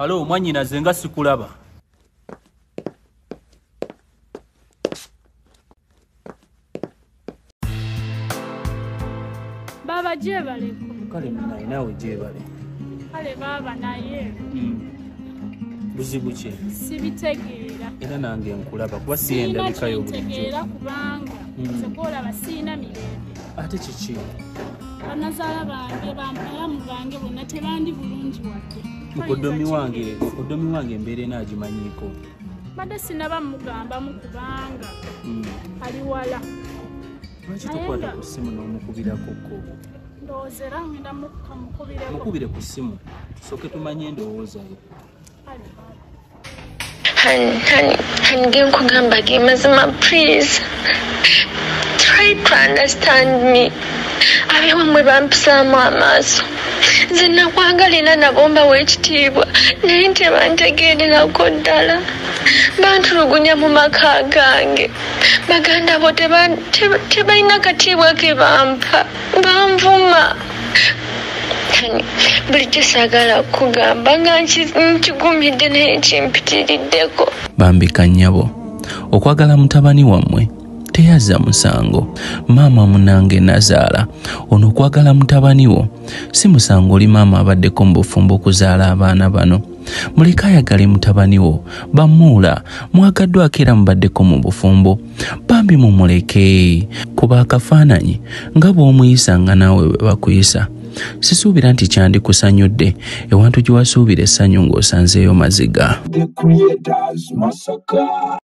Halo mwanyina zenga sikulaba. Baba jebale. Kale mnaye nawe jebale. Kale baba naye. Buzibu ki? Sibitegeera. Era nange nkulaba kuba siyenda bikayo bulijjo. Sibitegeera kubanga sekola basina mirembe. Ate kiki? Banazaala bange bampalamu bange bonna tebandi bulungi wadde. Mukoddomi wange embeera enaagimanyiiko. Badde sinaba mugamba mu kubanga ali wala. Lwaki tokwata ku ssimu n'omukubirako ko? Ndowooza era ngenda mukubireko. Mukubire ku ssimu tusooke tumanye endowooza ye. Honey, nkugamba ge mazima, please. Try to understand me. Abeho mwe bampisaamu amaaso. Nze nakwagalira nabo mbawa ekitiibwa naye tebantegeererako ddala. Bantulugunya mu maka gange. Baganda bo tebalina katiibwa ke bampa. Banvuma. Bulijjo saagala kugamba nga nkigumidde naye kimpitiriddeko. Bambika nnyabo, okwagala mutabani wammwe teyazza musango. Maama munange nazaala, ono okwagala mutabani wo si musango oli maama abaddeko mu bufumbo okuzaala abaana bano. Muleke ayagale mutabani wo, bamuula mwagaddwako era mubaddeko mu bufumbo. Bambi mumuleke kuba akafaananyi nga bw'omuyisa nga naawe bwe bakuyisa. Sisuubira nti kyandikusanyudde ewantu gye wasuubira essanyu ng'osanzeeyo maziga.